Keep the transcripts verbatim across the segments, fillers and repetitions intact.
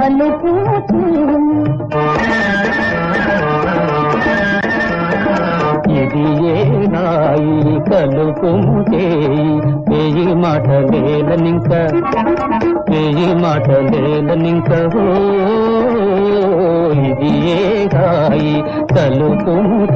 తలుపు ఇది ఏ రాయి కలుపు వేయి మాటలేలనింక వేయి మాటలేలనింక ఇది ఏ రాయి కలుపు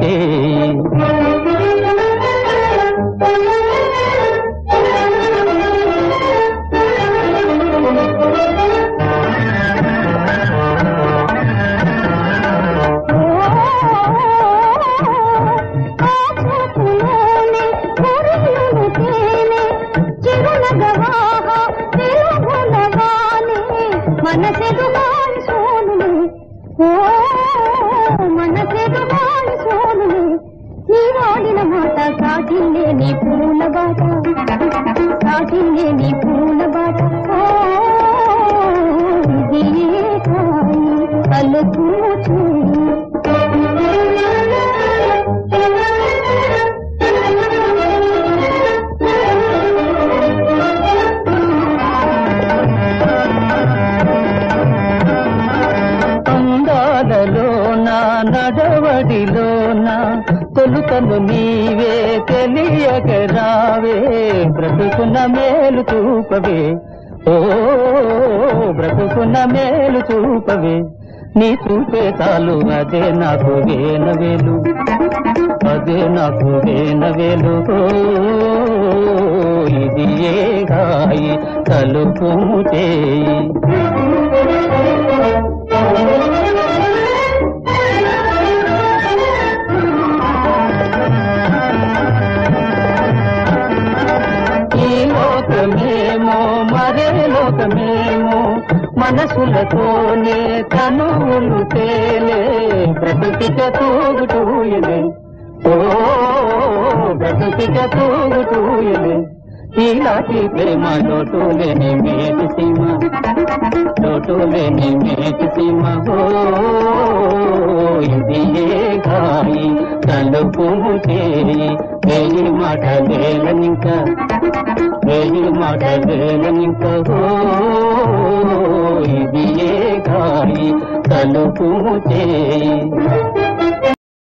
మనసెదుగాని సోనులే ఓ మనసెదుగాని సోనులే నీ వాడిన మాట సాటిల్లే నీ పూల బాట సాటిల్లే నీ పూల బాట ఇది ఏ కాయి కలుపు నడవడిలోన కొలుకలు నీవే తెలియక రావే బ్రతుకున్న మేలు చూపవే ఓ బ్రతుకున్న మేలు చూపవే నీ చూపే చాలు అదే నాకు వేనవేలు అదే నాకు వేనవేలు ఇది ఏ గాయి తలుపు చేయి లోకమేమో మరే లోకమేమో మనసులతోనే తనువులు తేలే బ్రతుకిక తూగుటూయలే ఓ బ్రతుకిక తూగుటూయలే ఈలాంటి ప్రేమ లోటులేని మేటి సీమ లోటులేని మేటి సీమ ఓ ఇది ఏ గాయి తలుపు చేయి వేయి మాటలేలనింక వేయి మాటలేలనింక ఇది ఏ గాయి తలుపు చేయి